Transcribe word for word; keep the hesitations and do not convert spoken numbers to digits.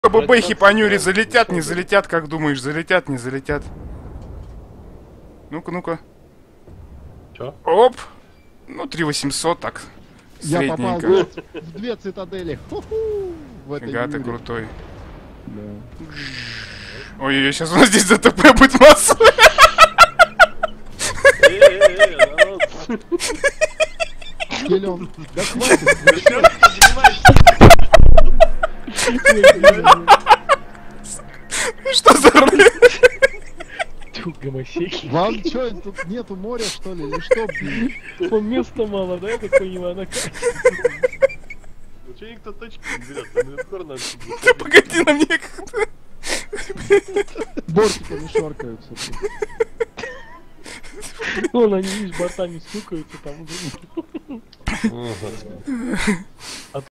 Бэбэхи понюри залетят, не залетят, как думаешь, залетят, не залетят? Ну-ка, ну-ка. Чё? Оп! Ну, три восемьсот, так. Я попал Средненько. в две цитадели. Ху-ху, в этой Фига ты Юре. крутой. Да. Ой, сейчас у нас здесь ДТП будет массовый. Келён, да хватит. Что за руль? Тьфу, гомосеки. Вам чё, тут нету моря, что ли, или что, блин? Вам места мало, да, я так понимаю, на карте? Ну чё никто точки не берет? Там легко надо. Ты погоди на мне как-то. Бортиками шоркаются. тут. Вон они, видишь, бортами стукаются там.